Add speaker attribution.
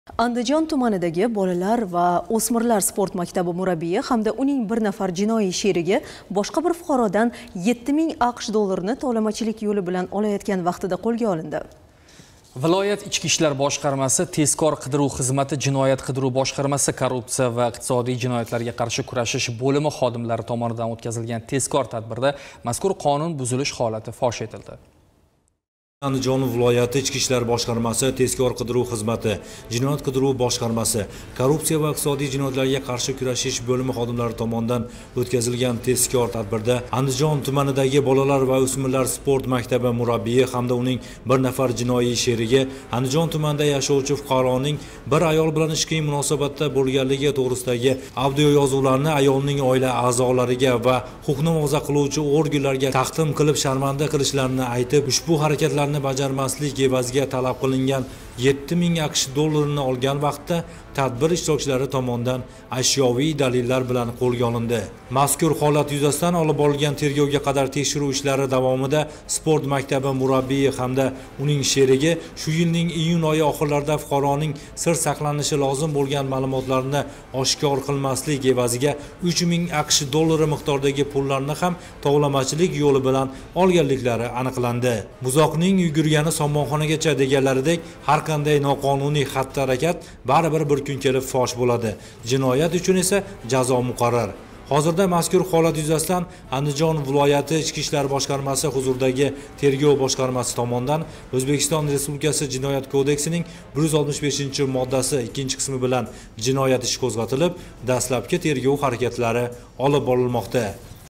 Speaker 1: Andijon tumanidagi bolalar va o'smirlar sport maktabi murabbiyi hamda uning bir nafar jinoiy sherigi boshqa bir fuqarodan 7000 AQSh dollarini tovlamachilik yo'li bilan olayotgan vaqtida qo'lga olindi.
Speaker 2: Viloyat Ichki ishlar boshqarmasi, tezkor qidiruv xizmati, jinoyat qidiruv boshqarmasi, korrupsiya va iqtisodiy jinoyatlarga qarshi kurashish bo'limi xodimlari tomonidan o'tkazilgan tezkor tadbirda mazkur qonun buzilish holati fosh etildi.
Speaker 3: Andijon viloyati Ichki ishlar boshqarmasi, tezkor qidiruv xizmati, jinoyat qidiruv boshqarmasi, korrupsiya va iqtisodiy jinoyatlarga qarshi kurashish bo'limi xodimlari tomonidan o'tkazilgan tezkor tadbirda Andijon tumanidagi bolalar va o'smirlar sport maktabi murabbiyi hamda uning bir nafar jinoiy sherigi Andijon tumanida yashovchi fuqaroning bir ayol bilan ishqiy munosabatda bo'lganligi to'g'risidagi audio yozuvlarni ayolning oila a'zolariga va huquqni muhofaza qiluvchi organlarga taqdim qilib sharmanda qilishlarini aytib, ushbu harakatlarni bajarmaslik evaziga talab qilingan 7000 AQSh dollarini olgan vaqtda tadbir ishtirokchilari tomonidan ashyoviy dalillar bilan qo'lga olindi. Mazkur holat yuzasidan olib borilgan tergovga qadar tekshiruv ishlari davomida sport maktabi murabbiyi hamda uning sherigi shu yilning iyun oyi oxirlarida fuqaroning sir saqlanishi lozim bo'lgan ma'lumotlarni oshkor qilmaslik evaziga 3000 AQSh dollari miqdoridagi pullarni ham tovlamachilik yo'li bilan olganliklari aniqlandi. Buzoqning yugurgani somonxonagacha deganlaridek, har qanday noqonuniy xatti-harakat baribir bir kun kelib fosh bo'ladi. Jinoyat uchun esa jazo muqarrar. Hozirda mazkur holat yuzasidan Andijon viloyati Ichki ishlar boshqarmasi huzuridagi tergov boshqarmasi tomonidan O'zbekiston Respublikasi Jinoyat kodeksining 165-moddasi 2-qismi bilan jinoyat ishi qo'zg'atilib, dastlabki tergov harakatlari olib borilmoqda.